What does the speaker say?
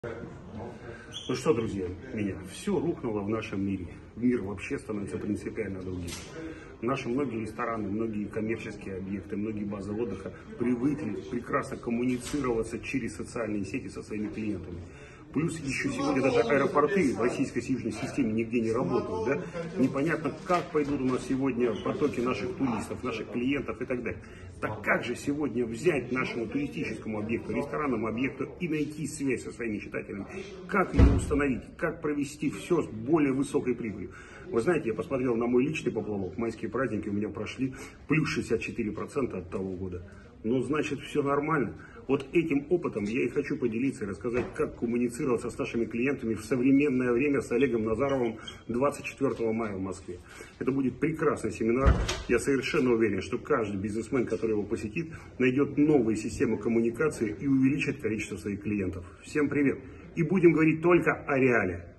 Ну что, друзья, все рухнуло в нашем мире. Мир вообще становится принципиально другим. Наши многие рестораны, многие коммерческие объекты, многие базы отдыха привыкли прекрасно коммуницироваться через социальные сети со своими клиентами. Плюс еще сегодня даже аэропорты в российской северной системе нигде не работают. Да? Непонятно, как пойдут у нас сегодня потоки наших туристов, наших клиентов и так далее. Так как же сегодня взять нашему туристическому объекту, ресторанному объекту и найти связь со своими читателями? Как ее установить? Как провести все с более высокой прибылью? Вы знаете, я посмотрел на мой личный поплавок. Майские праздники у меня прошли плюс 64% от того года. Ну, значит, все нормально. Вот этим опытом я и хочу поделиться и рассказать, как коммуницироваться с нашими клиентами в современное время с Олегом Назаровым 24 мая в Москве. Это будет прекрасный семинар. Я совершенно уверен, что каждый бизнесмен, который его посетит, найдет новые системы коммуникации и увеличит количество своих клиентов. Всем привет! И будем говорить только о реале.